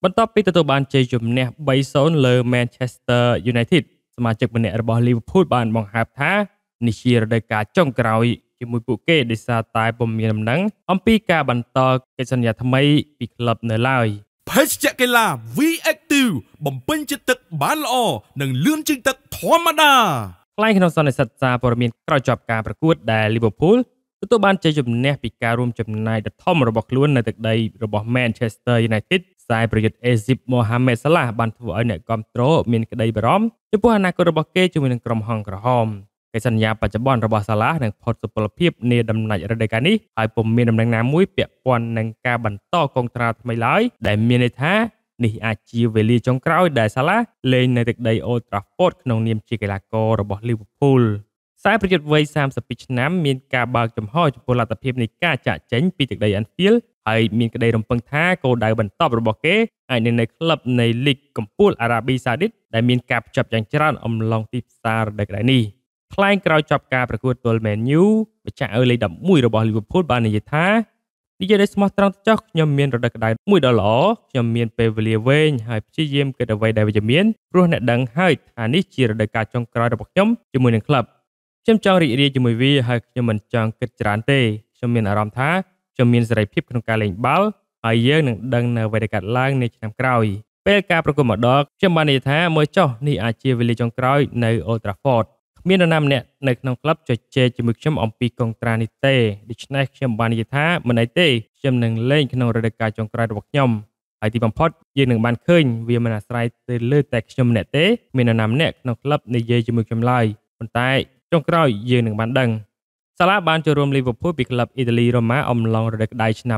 បន្ទាប់ពីទទួលបានជ័យជំនះ 3-0 លើ Manchester United សមាជិកម្នាក់របស់ Liverpool បានបង្ហើបថានេះជារដូវកាលចុងក្រោយជាមួយពួកគេដោយសារតែពុំមានដំណឹងអំពីការបន្តកិច្ចសន្យាថ្មីពីក្លឹបនៅឡើយភេសជ្ជៈកីឡា V-Active បំពេញជាតិទឹកបានល្អនិងលឿនជាងទឹកធម្មតាថ្លែងក្នុងសន្និសីទសារព័ត៌មានក្រោយចប់ការប្រកួតដែល Liverpool ទទួលបានជ័យជំនះពីការរួមចំណាយដ៏ធំរបស់ខ្លួននៅទឹកដីរបស់ Manchester United ខ្សែប្រយុទ្ធអេស៊ីប Mohamed Salah បានធ្វើឲ្យអ្នកគាំទ្រមានក្តីបារម្ភចំពោះអនាគតរបស់គេជាមួយនឹងក្រុមហង្សក្រហមកិច្ចសន្យាបច្ចុប្បន្នរបស់ Salah នឹងផុតសុពលភាពនាដំណាច់រដូវកាលនេះហើយពុំមានដំណឹងណាមួយពាក់ព័ន្ធនឹងការបន្តកុងត្រាថ្មីឡើយដែលមានន័យថានេះអាចជាវេលាចុងក្រោយដែល Salah លេងនៅទឹកដី Old Trafford ក្នុងនាមជាកីឡាកររបស់ Liverpoolខ្សែប្រយុទ្ធវ័យ32ឆ្នាំមានការបើកចំហចំពោះលទ្ធភាពនៃការចាក់ចេញពីទឹកដី Anfield ហើយមានក្តីរំពឹងថាគោលដៅបន្តរបស់គេអាចនឹងនៅក្លឹបនៃលីកកំពូលអារ៉ាប៊ីសាអូឌីតដែលមានការភ្ជាប់យ៉ាងច្រើនអំឡុងទីផ្សាររដូវកាលនេះថ្លែងក្រោយចប់ការប្រកួតទល់ Man U ម្ចាស់ឪលេខ11របស់ Liverpool បាននិយាយថានិយាយដោយស្មោះត្រង់ទៅចុះខ្ញុំមានរដូវក្តៅមួយដ៏ល្អខ្ញុំមានពេលវេលាវែងហើយព្យាយាមគិតអ្វីដែលវិជ្ជមានព្រោះអ្នកដឹងហើយថានេះជារដូវកាលចុងក្រោយរបស់ខ្ញុំជាមួយនឹងក្លឹបខ្ញុំចង់រីករាយជាមួយវាហើយខ្ញុំមិនចង់គិតច្រើនទេខ្ញុំមានអារម្មណ៍ថាខ្ញុំមានសេរីភាពក្នុងការលេងបាល់ហើយយើងនឹងដឹងនៅអ្វីដែលកើតឡើងនាឆ្នាំក្រោយពេលការប្រកួតមកដល់ខ្ញុំបាននិយាយថាមើលចុះនេះអាចជាវេលាចុងក្រោយនៅ Old Trafford គ្មាននរណាម្នាក់នៅក្នុងក្លឹបជជែកជាមួយខ្ញុំអំពីកុងត្រានេះទេដូច្នេះខ្ញុំបាននិយាយថាមិនអីទេខ្ញុំនឹងលេងក្នុងរដូវកាលចុងក្រោយរបស់ខ្ញុំហើយទីបំផុតយើងនឹងបានឃើញវាមិនអាស្រ័យទៅលើតែខ្ញុំម្នាក់ទេមាននរណាម្នាក់ក្នុងក្លឹបនិយាយជាមួយខ្ញុំឡើយប៉ុន្តែចុងក្រោយយើងនឹងបានដឹងសាឡាបានចូលរួម Liverpool ពីក្លឹបអ៊ីតាលី Roma អំឡុងរដូវក្តៅឆ្នាំ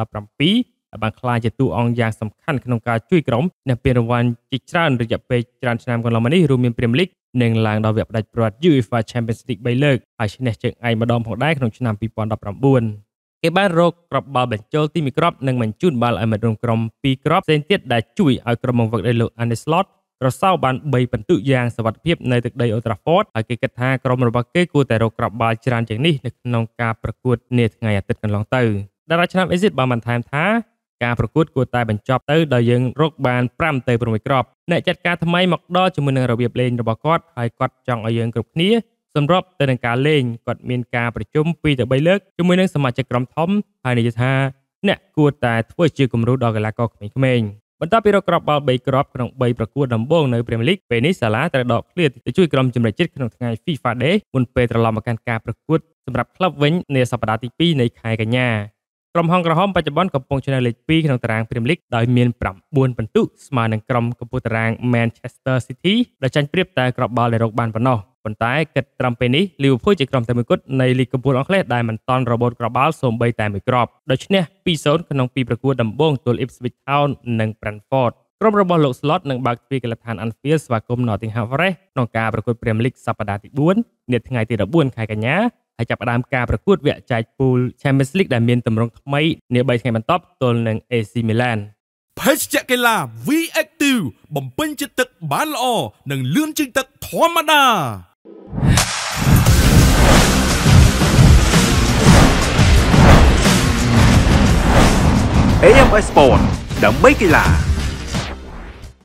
2017ហើយបានក្លាយជាតួអង្គយ៉ាងសំខាន់ក្នុងការជួយក្រុមឈ្នះពានរង្វាន់ជាច្រើនរយៈពេលច្រើនឆ្នាំកន្លងមកនេះរួមមាន Premier League និងឡើងដល់វគ្គផ្ដាច់ព្រាត់ UEFA Champions League 3លើកហើយឈ្នះជើងឯកម្ដងផងដែរក្នុងឆ្នាំ2019គេបានរកគ្រាប់បាល់បញ្ចូលទី1គ្រាប់និងបញ្ជូនបាល់ឲ្យមិត្តរួមក្រុម2គ្រាប់ផ្សេងទៀតដែលជួយឲ្យក្រុមបង្វឹកដោយលោក Arne Slot រសើបបាន3ពិន្ទុយ៉ាងសុវត្ថិភាពនៅទឹកដី Old Trafford ហើយគេគិតថាក្រុមរបស់គេគួរតែរកគ្រាប់បាល់ច្រើនជាងនេះនៅក្នុងការប្រកួតនាថ្ងៃអាទិត្យកន្លងទៅតារាឆ្នាំអេស៊ីតបានបន្ថែមថាការប្រកួតគួរតែបញ្ចប់ទៅដោយយើងរកបាន5ទៅ6គ្រាប់អ្នកចាត់ការថ្មីមកដល់ជាមួយនឹងរបៀបលេងរបស់គាត់ហើយគាត់ចង់ឲ្យយើងគ្រប់គ្នាសម្របទៅនឹងការលេងគាត់មានការប្រជុំ2ទៅ3លើកជាមួយនឹងសមាជិកក្រុមធំហើយនិយាយថាអ្នកគួរតែធ្វើជាគំរូដល់កីឡាករក្មេងៗបន្ទាប់ពីរកគ្រាប់បាល់3គ្រាប់ក្នុង3ប្រកួតដំបូងនៅ Premier League ពេលនេះសាឡាត្រូវដកឃ្លាទៅជួយក្រុមជំនឿជាតិក្នុងថ្ងៃ FIFA Day មុនពេលត្រឡប់មកកាន់ការប្រកួតសម្រាប់ក្លឹបវិញនាសប្តាហ៍ទី2នៃខែកញ្ញាក្រុមហង្សក្រហមបច្ចុប្បន្នកំពុងឈ្នះលេខ2ក្នុងតារាង Premier League ដោយមាន9ពិន្ទុស្មើនឹងក្រុមកំពូលតារាង Manchester City ដែលចាញ់ប្រៀបតែគ្រាប់បាល់ដែលរកបានប៉ុណ្ណោះប៉ុន្តែគិតត្រឹមពេលនេះ Liverpool ជាក្រុមតែមួយគត់នៃលីកកំពូលអង់គ្លេសដែលមិនទាន់របូតគ្រាប់បាល់សូម្បីតែមួយគ្រាប់ដោយឈ្នះ 2-0 ក្នុងពីរប្រកួតដំបូងទល់ Ipswich Town និង Brentfordក្រុមរបស់លោក Slot នឹងបើកទ្វារកីឡដ្ឋាន Anfield ស្វាគមន៍ Nottingham Forest ក្នុងការប្រកួត Premier League សប្តាហ៍ទី4នាថ្ងៃទី14ខែកញ្ញាហើយចាប់ផ្ដើមការប្រកួតវគ្គចែកពូល Champions League ដែលមានទម្រង់ថ្មីនា3ថ្ងៃបន្ទាប់ទល់នឹង AC Milan ភេសជ្ជៈកីឡា V-Active បំពេញជាតិទឹកបានល្អនិងលឿនជាងទឹកធម្មតា AMS Sport ដើម្បីកីឡា